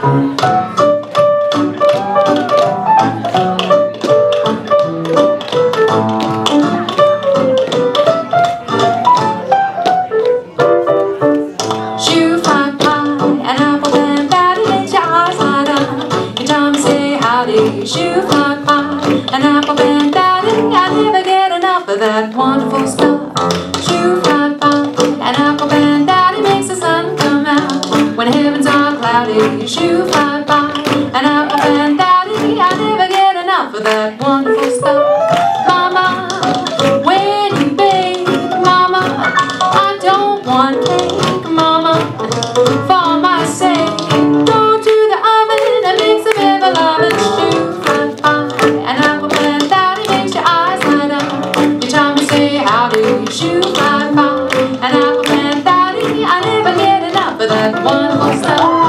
Shoe fly pie, an apple band daddy, I never get enough of that wonderful stuff. Shoe fly pie, an apple band daddy makes the sun come out when heavens are cloudy. Shoe fly pie, an apple band daddy, I never get enough of that wonderful stuff. Mama, when you bake, mama, I don't want cake, mama, for my sake. Go to the oven and make some ever-loving shoe. Shoe fly pie, an apple band daddy, I never get enough of that wonderful stuff.